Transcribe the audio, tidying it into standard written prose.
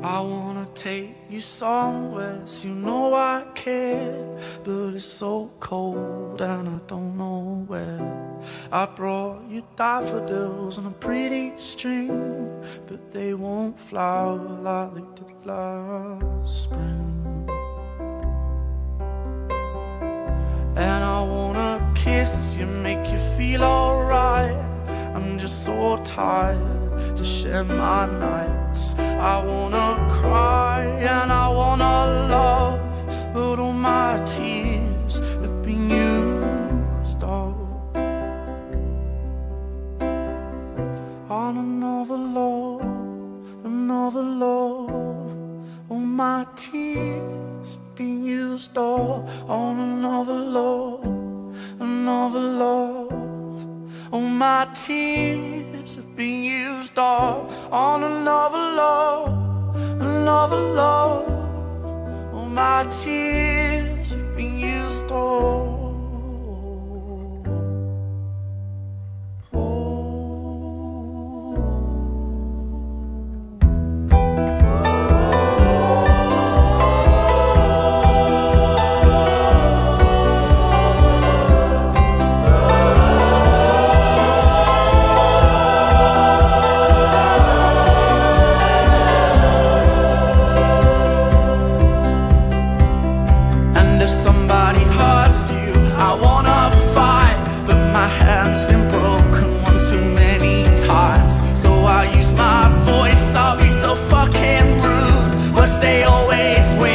I wanna take you somewhere, so you know I care, but it's so cold and I don't know where. I brought you daffodils on a pretty string, but they won't flower like they did last spring. And I wanna kiss you, make you feel alright. I'm just so tired to share my nights. I wanna cry and I wanna love, but all my tears have been used up on another love, another love. All my tears have been used up on another love, another love. All my tears have been used up on another love, another love. All my tears have been used up. Hand's been broken one too many times, so I use my voice. I'll be so fucking rude, but they always win.